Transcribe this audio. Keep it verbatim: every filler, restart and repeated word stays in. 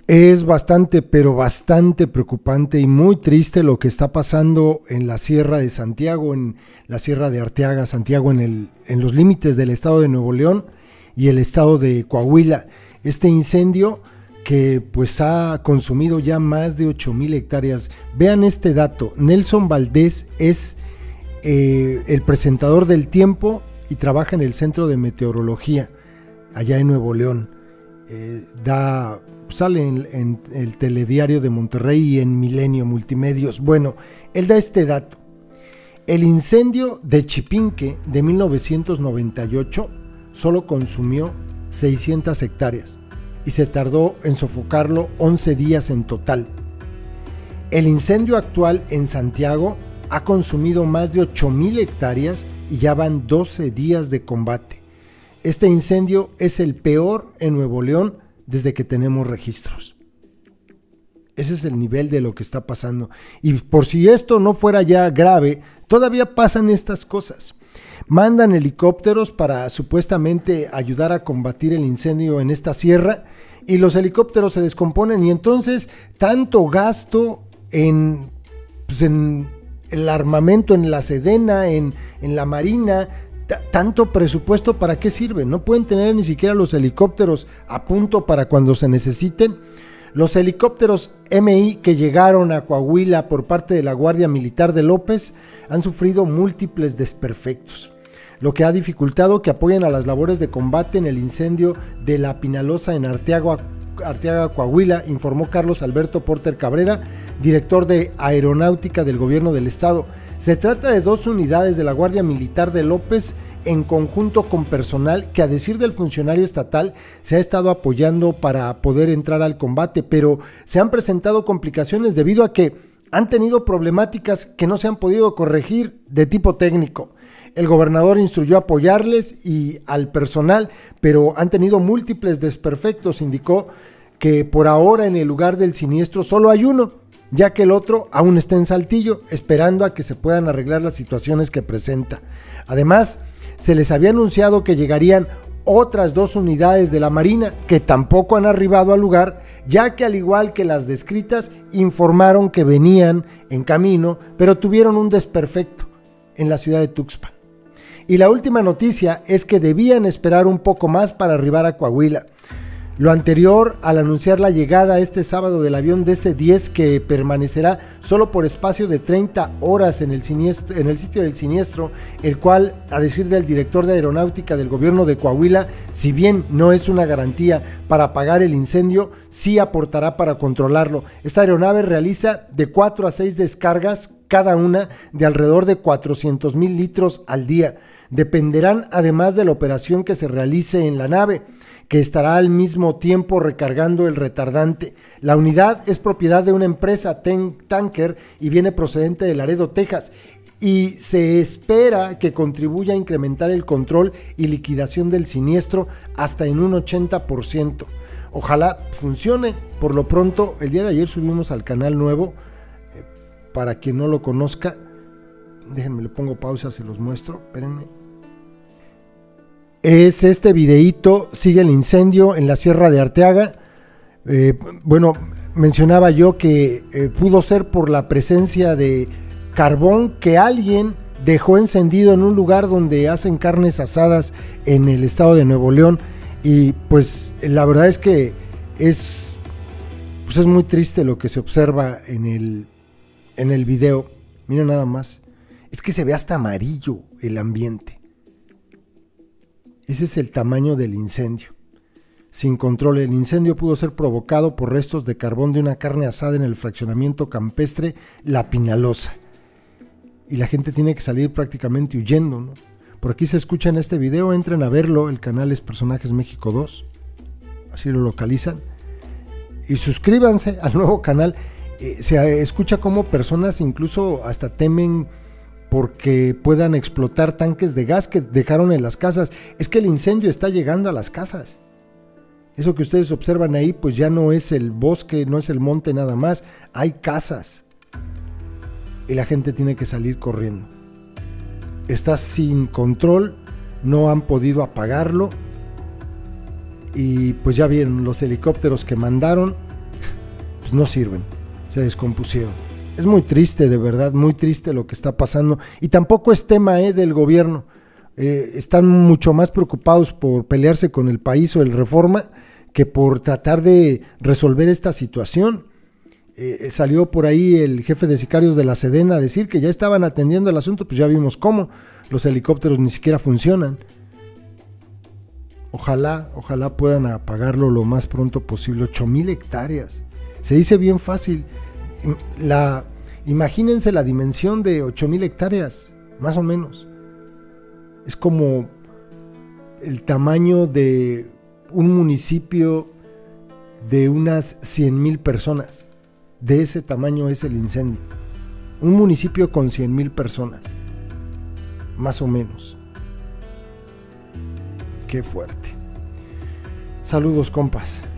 Es bastante, pero bastante preocupante y muy triste lo que está pasando en la Sierra de Santiago, en la Sierra de Arteaga, Santiago, en, el, en los límites del estado de Nuevo León y el estado de Coahuila. Este incendio que pues ha consumido ya más de ocho mil hectáreas. Vean este dato: Nelson Valdés es eh, el presentador del Tiempo y trabaja en el Centro de Meteorología allá en Nuevo León. Eh, da, sale en, en el Telediario de Monterrey y en Milenio Multimedios. Bueno, él da este dato: el incendio de Chipinque de mil novecientos noventa y ocho solo consumió seiscientas hectáreas y se tardó en sofocarlo once días en total. El incendio actual en Santiago ha consumido más de ocho mil hectáreas y ya van doce días de combate. Este incendio es el peor en Nuevo León desde que tenemos registros. Ese es el nivel de lo que está pasando. Y por si esto no fuera ya grave, todavía pasan estas cosas. Mandan helicópteros para supuestamente ayudar a combatir el incendio en esta sierra y los helicópteros se descomponen y entonces tanto gasto en, pues en el armamento, en la Sedena, en, en la Marina, tanto presupuesto, ¿para qué sirve? No pueden tener ni siquiera los helicópteros a punto para cuando se necesiten. Los helicópteros M I que llegaron a Coahuila por parte de la Guardia Militar de López han sufrido múltiples desperfectos, lo que ha dificultado que apoyen a las labores de combate en el incendio de La Pinalosa en Arteaga, Arteaga, Coahuila, informó Carlos Alberto Porter Cabrera, director de Aeronáutica del Gobierno del Estado. Se trata de dos unidades de la Guardia Militar de López en conjunto con personal que, a decir del funcionario estatal, se ha estado apoyando para poder entrar al combate, pero se han presentado complicaciones debido a que han tenido problemáticas que no se han podido corregir de tipo técnico. El gobernador instruyó apoyarles y al personal, pero han tenido múltiples desperfectos. Indicó que por ahora en el lugar del siniestro solo hay uno, ya que el otro aún está en Saltillo, esperando a que se puedan arreglar las situaciones que presenta. Además, se les había anunciado que llegarían otras dos unidades de la Marina, que tampoco han arribado al lugar, ya que al igual que las descritas, informaron que venían en camino, pero tuvieron un desperfecto en la ciudad de Tuxpan. Y la última noticia es que debían esperar un poco más para arribar a Coahuila. Lo anterior al anunciar la llegada este sábado del avión D C diez, que permanecerá solo por espacio de treinta horas en el, siniestro, en el sitio del siniestro, el cual, a decir del director de Aeronáutica del Gobierno de Coahuila, si bien no es una garantía para apagar el incendio, sí aportará para controlarlo. Esta aeronave realiza de cuatro a seis descargas, cada una de alrededor de cuatrocientos mil litros al día. Dependerán además de la operación que se realice en la nave, que estará al mismo tiempo recargando el retardante. La unidad es propiedad de una empresa tanker y viene procedente de Laredo, Texas, y se espera que contribuya a incrementar el control y liquidación del siniestro hasta en un ochenta por ciento. Ojalá funcione. Por lo pronto, el día de ayer subimos al canal nuevo, eh, para quien no lo conozca, déjenme, le pongo pausa, se los muestro, espérenme. Es este videíto: sigue el incendio en la Sierra de Arteaga. Eh, bueno, mencionaba yo que eh, pudo ser por la presencia de carbón que alguien dejó encendido en un lugar donde hacen carnes asadas en el estado de Nuevo León, y pues la verdad es que es, pues es muy triste lo que se observa en el, en el video. Miren nada más, es que se ve hasta amarillo el ambiente. Ese es el tamaño del incendio. Sin control, el incendio pudo ser provocado por restos de carbón de una carne asada en el fraccionamiento campestre La Pinalosa. Y la gente tiene que salir prácticamente huyendo, ¿no? Por aquí se escucha en este video, entren a verlo, el canal es Personajes México dos, así lo localizan. Y suscríbanse al nuevo canal. Eh, se escucha como personas incluso hasta temen porque puedan explotar tanques de gas que dejaron en las casas. Es que el incendio está llegando a las casas. Eso que ustedes observan ahí, pues ya no es el bosque, no es el monte nada más, hay casas. Y la gente tiene que salir corriendo. Está sin control, no han podido apagarlo. Y pues ya vieron los helicópteros que mandaron. pues no sirven, se descompusieron. Es muy triste, de verdad, muy triste lo que está pasando, y tampoco es tema eh, del gobierno. Eh, están mucho más preocupados por pelearse con el país o el Reforma que por tratar de resolver esta situación. Eh, salió por ahí el jefe de sicarios de la Sedena a decir que ya estaban atendiendo el asunto, pues ya vimos cómo los helicópteros ni siquiera funcionan. Ojalá, ojalá puedan apagarlo lo más pronto posible. Ocho mil hectáreas, se dice bien fácil. La, imagínense la dimensión de ocho mil hectáreas, más o menos. Es como el tamaño de un municipio de unas cien mil personas. De ese tamaño es el incendio. Un municipio con cien mil personas, más o menos. Qué fuerte. Saludos, compas.